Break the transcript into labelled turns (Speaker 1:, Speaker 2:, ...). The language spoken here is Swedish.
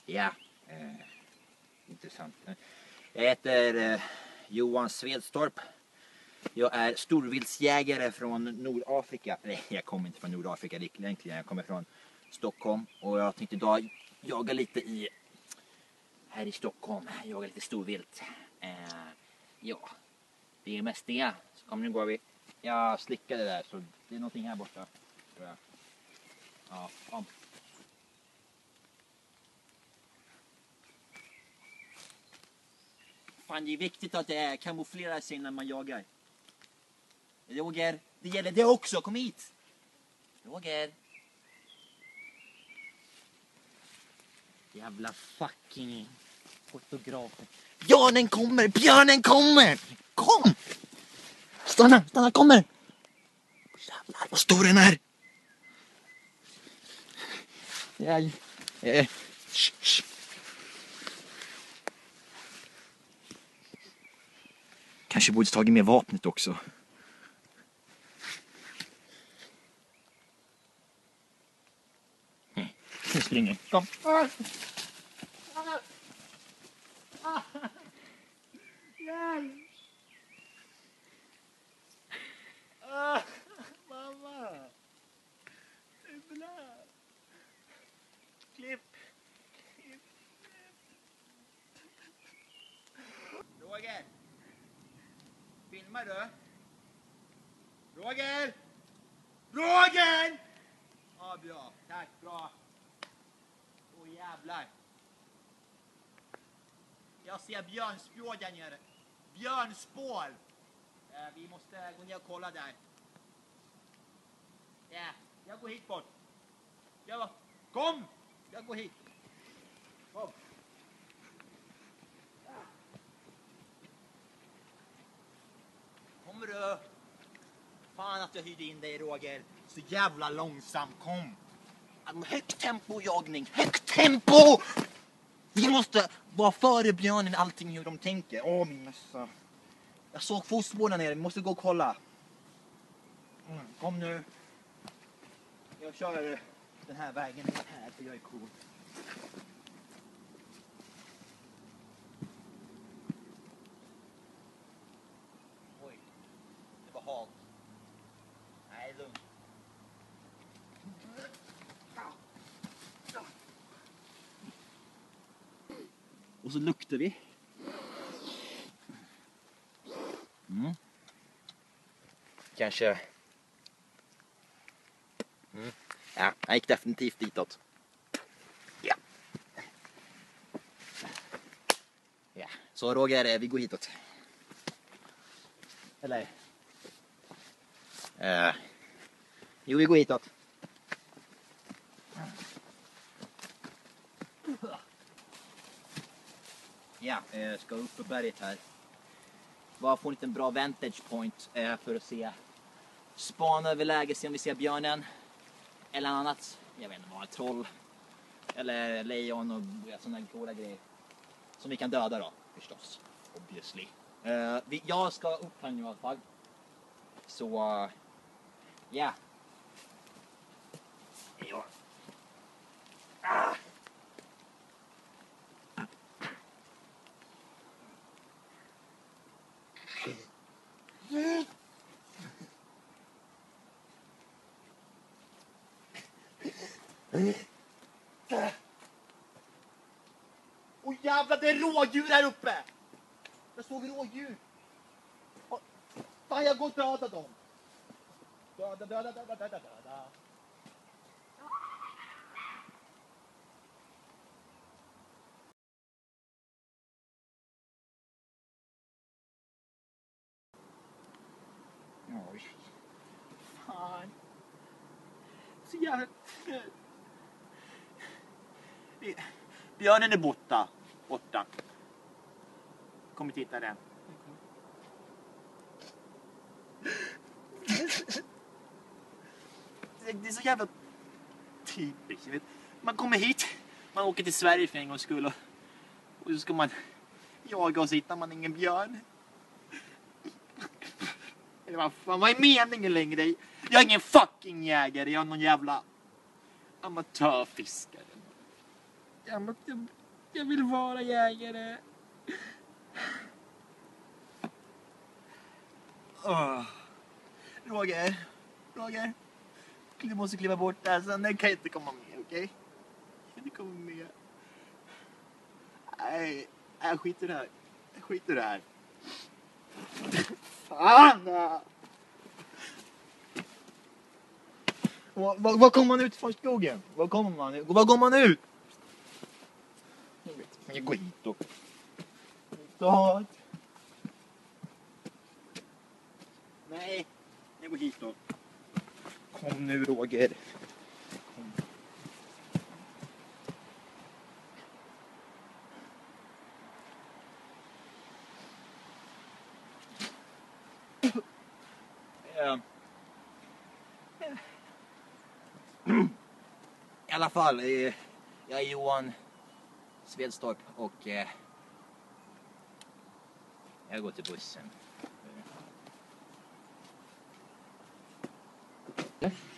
Speaker 1: Ja, intressant. Jag heter Johan Svedstorp. Jag är storviltsjägare från Nordafrika. Nej, jag kommer inte från Nordafrika egentligen. Jag kommer från Stockholm. Och jag tänkte idag jaga lite här i Stockholm. Jaga lite storvilt. Ja, det är mest det. Så kom, nu går vi. Jag slickade där, så det är någonting här borta, tror jag. Ja, kom. Fan, det är viktigt att det kamouflerar sig när man jagar. Roger, det gäller det också. Kom hit. Roger. Jävla fucking fotografen. Björnen kommer! Björnen kommer! Kom! Stanna, kommer! Jävlar, vad stor den är! Shh. Kanske borde tagit med vapnet också. Nu springer. Kom. Mamma. Klipp. Roger. Filmar du? Roger! Roger! Ja, bra. Tack, bra. Åh, jävlar. Jag ser björnspår där nere. Björnspår! Vi måste gå ner och kolla där. Ja, jag går hit bort. Kom! Jag går hit. Kom. Kommer du? Fan att jag hyrde in dig, Roger. Så jävla långsam, kom. Högt tempo jagning, högt tempo! Vi måste vara före björnen allting hur de tänker. Åh, min mössa. Jag såg fotspåren nere, vi måste gå och kolla. Kom nu. Jag kör den här vägen här, för jag är cool. Oj, det var halt. Nej, lugnt. Och så luktar vi. Kanske. Ja, jag gick definitivt ditåt. Ja. Ja. Så Roger, vi går hitåt. Eller? Jo, vi går hitåt. Ja, jag ska upp på berget här. Bara få en liten bra vantage point för att se. Spana över läget, se om vi ser björnen. Eller annat, jag vet inte vad, troll. Eller lejon och sådana coola grejer. Som vi kan döda då, förstås. Obviously. Jag ska upp här nu i alla fall. Så, ja. Ja. Åh jävlar, det är rådjur här uppe! Jag såg rådjur! Fan, jag går och döda dem! Döda. Oj. Fan. Så jävla... Björnen är borta. Kom och titta den. Det är så jävla typiskt. Man kommer hit. Man åker till Sverige för en gångs skull. Och så ska man jaga och så hittar man ingen björn. Eller vad är meningen längre? Jag är ingen fucking jägare. Jag är någon jävla amatörfiskare. Jag vill vara jägare. Roger. Du måste kliva bort där, sen den kan inte komma med, okej? Kan inte komma med. Nej, jag skiter i det här. Fan! Var kommer man ut från skogen? Var går man ut? Jag går hit då. Nej, jag går hit då. Kom nu, Roger. Kom. I alla fall, jag är Johan Svedstorp och jag går till bussen.